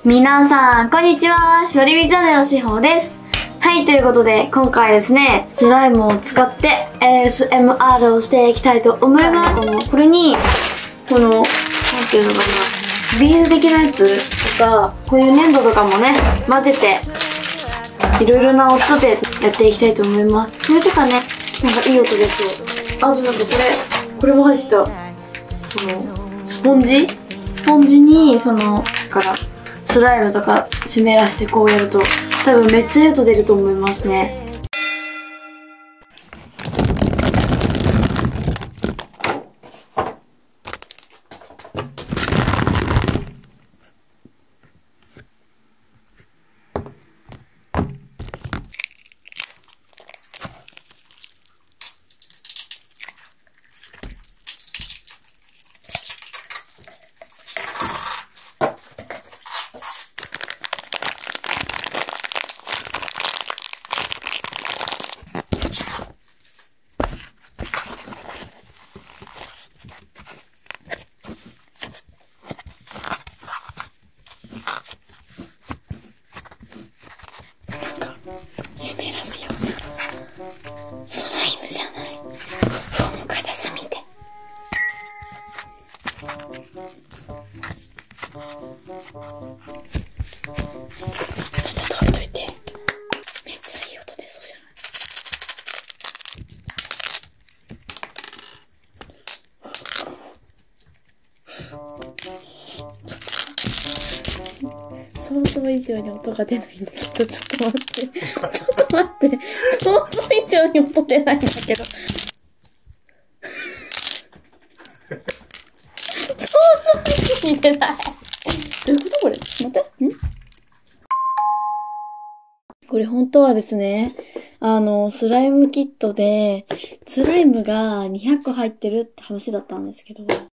皆さん、こんにちは。しおりみチャンネルのしほです。はい、ということで、今回ですね、スライムを使って ASMR をしていきたいと思います。これに、なんていうのかな、ビーズ的なやつとか、こういう粘土とかもね、混ぜて、いろいろな音でやっていきたいと思います。これとかね、なんかいい音ですよ。あとなんかこれも入ってた。スポンジに、からスライムとか湿らしてこうやると、多分めっちゃいい音出ると思いますね。湿らすようなスライムじゃない。この硬さ見て。ちょっと置いといて。めっちゃいい音出そうじゃない。想像以上に音が出ないんだけど、ちょっと待って。想像以上に音出ないんだけど。想像以上に出ない。どういうことこれ？待って。これ本当はですね、スライムキットで、スライムが200個入ってるって話だったんですけど、